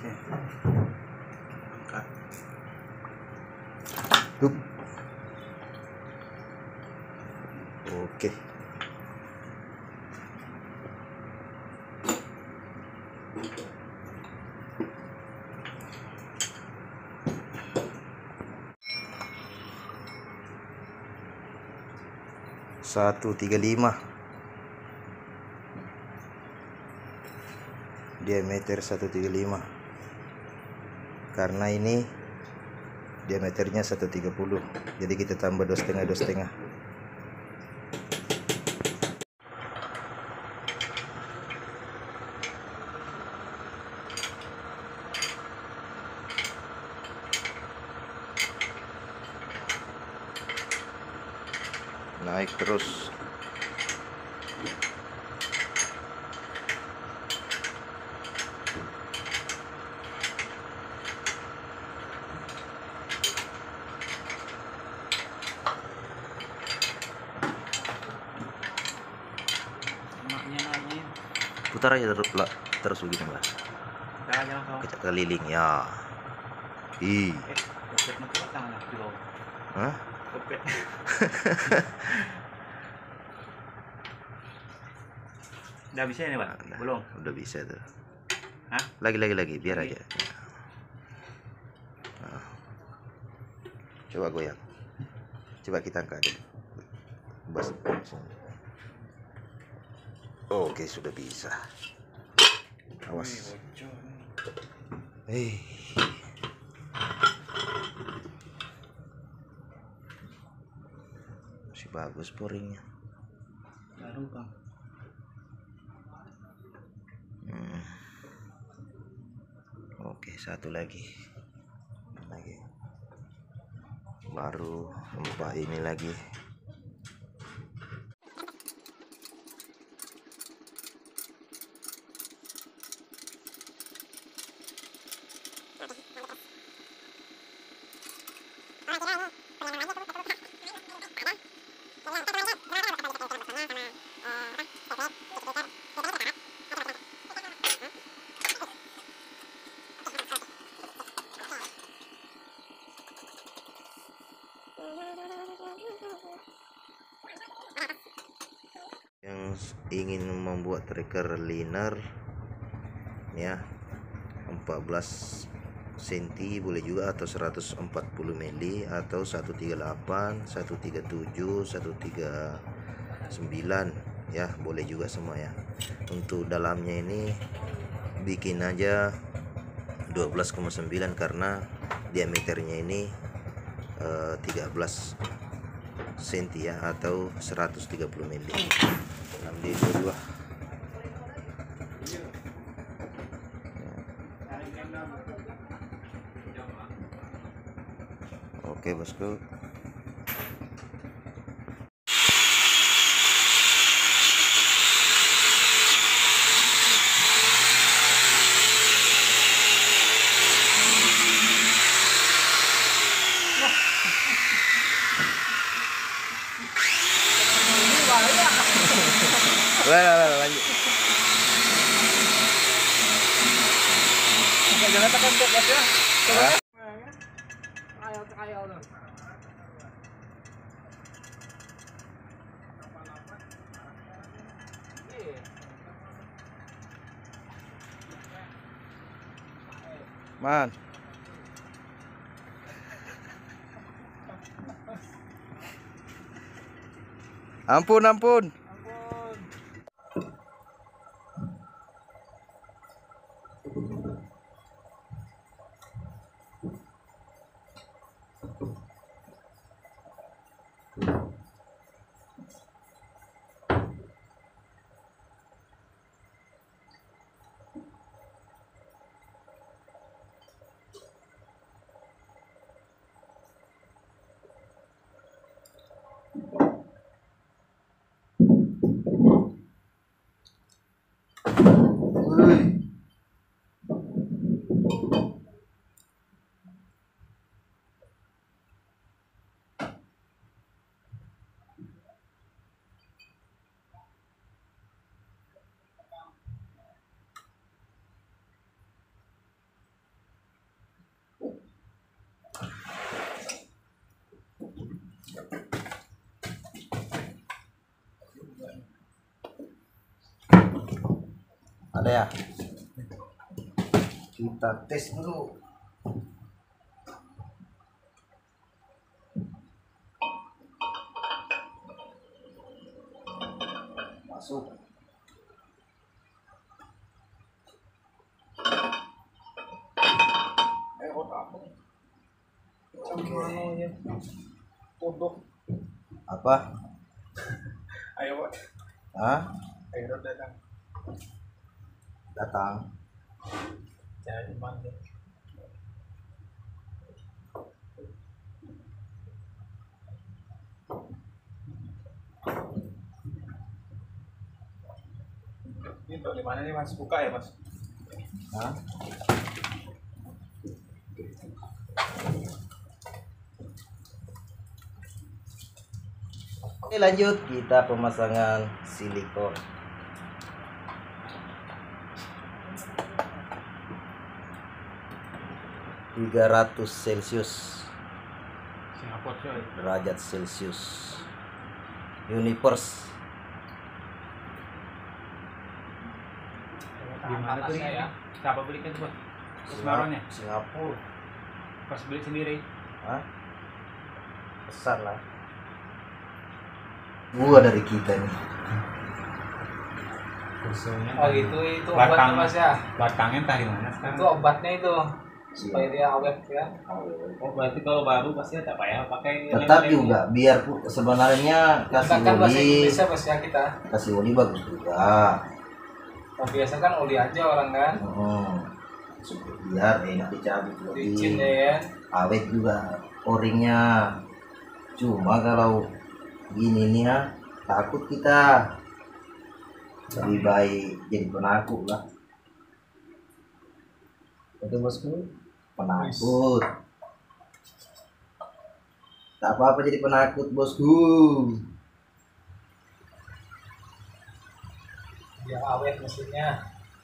Angkat. Dup. Oke. Satu 35 diameter 135 karena ini diameternya 130, jadi kita tambah 2,5 naik terus. Putar aja terus begini Mbak. Kita keliling ya. Hah? Udah bisa ini Pak? Belum? Udah bisa tuh. Hah? Lagi biar aja. Nah. Coba goyang. Coba kita angkat dulu. Bas. Oke, sudah bisa. Awas. Masih bagus pouringnya. Baru Bang. Oke, satu lagi. Baru empat ini lagi. Yang ingin membuat tracker liner ya 14 cm boleh juga, atau 140 mili, atau 138, 137, 139 ya, boleh juga semua ya. Untuk dalamnya ini bikin aja 12,9 karena diameternya ini 13 cm ya, atau 130 mili. 6D22. Oke bosku. Lanjut. Jangan tekan bos ya. Ayo. Man. Ampun. Ada ya? Kita tes dulu. Masuk. Apa? Ayo, Pak. Hah? Ayo datang. Datang. Jangan mana. Ini untuk di mana nih Mas? Buka ya Mas? Hah? Oke, lanjut kita pemasangan silikon. ...300 Celcius Singapura coy. derajat Celcius. Universe. Gimana tuh ya? Siapa belikan tuh? Semarang ya? Singapura. Pas beli sendiri. Hah? Besar lah. Gua dari kita nih. Oh itu obatnya Mas ya? Batangnya entah di mana sekarang. Itu obatnya itu supaya dia awet ya. Oh berarti kalau baru pasti tak payah pakai. Tetap juga biar sebenarnya kasih Kita kan bahasa oli, Indonesia Mas ya kita. kasih oli bagus juga. Oh, biasa kan oli aja orang kan. Biar enak dicabut Licin lebih ya. awet juga oringnya. Cuma kalau gini nih ya takut kita, lebih baik jadi penakut lah. Itu bosku penakut. Tak apa-apa jadi penakut bosku. Dia awet mesinnya.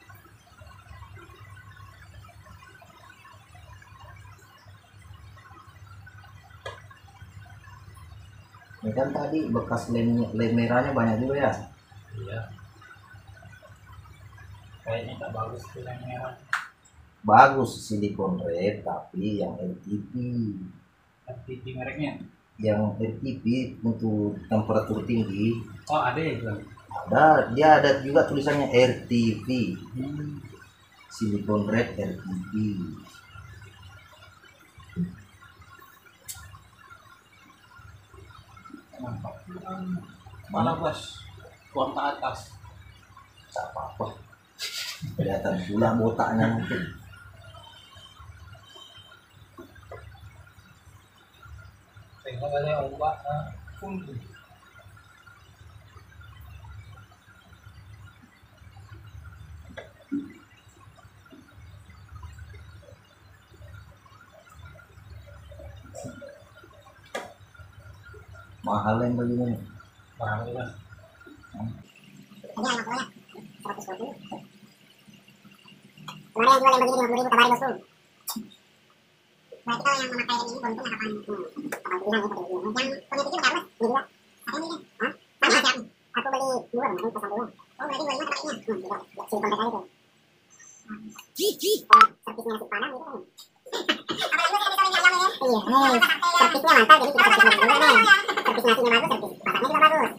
Ini kan tadi bekas lem merahnya banyak juga ya. Iya. Kayaknya tak bagus tuh yang merah. Bagus silikon red tapi yang RTP. RTP mereknya. Yang RTP untuk temperatur tinggi. Oh ada ya Bang? Ada, dia ada juga tulisannya RTP. Silikon red RTP. Mana bos? Buang ke atas. Tak apa-apa. Kelihatan pula botaknya mungkin. Tengok ada obat pun. Mahal yang begini. Mahal Mas. Kemarin yang jual yang begini 50.000 kabarin bosku. Berarti kalau yang memakai ini bonusnya kapan? Kapan pilihan ya pakai ini. Yang punya TV berapa? Ini juga. Pakai ini deh. Hah? Sama aja. Aku beli 2 kemarin pas aku. Oh berarti 25 pakainya. Tidak. Silikon mereka itu. Servisnya nasi padang gitu kan. Iya, servisnya mantap jadi kita servis dulu nih. Servis nasinya bagus, servis pasarnya juga bagus.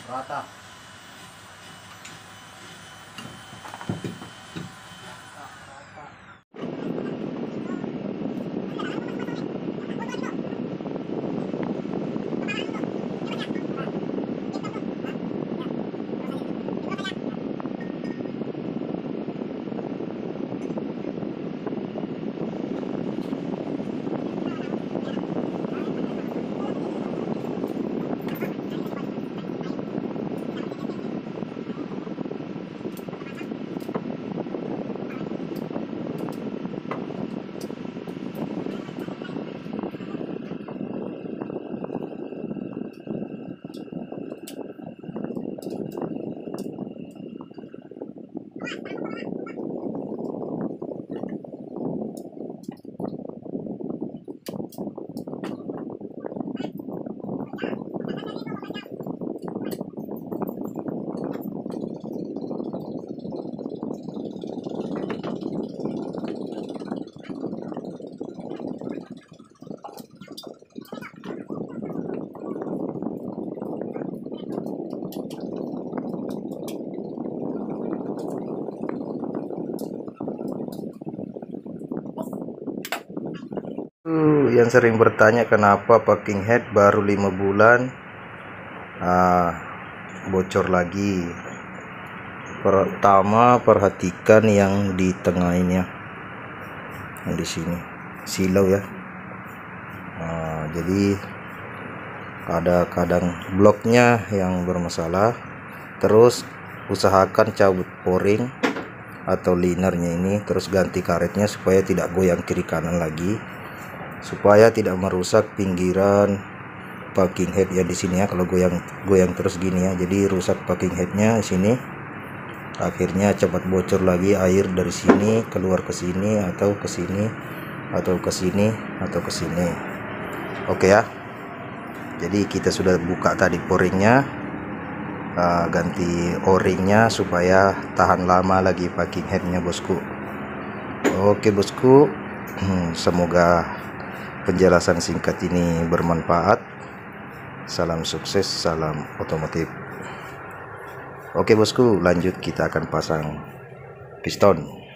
rata. Yang sering bertanya kenapa packing head baru 5 bulan bocor lagi. Pertama, perhatikan yang di tengah ini ya, yang di sini silau ya. Jadi ada kadang bloknya yang bermasalah. Terus usahakan cabut pouring atau linernya ini, terus ganti karetnya supaya tidak goyang kiri kanan lagi, supaya tidak merusak pinggiran packing head ya di sini ya. Kalau goyang terus gini ya, jadi rusak packing headnya di sini. Akhirnya cepat bocor lagi, air dari sini keluar ke sini atau ke sini atau ke sini atau ke sini. Oke ya. Jadi kita sudah buka tadi pouringnya, ganti o-ringnya supaya tahan lama lagi packing headnya bosku. Oke bosku, semoga penjelasan singkat ini bermanfaat. Salam sukses, salam otomotif. Oke bosku, lanjut kita akan pasang piston.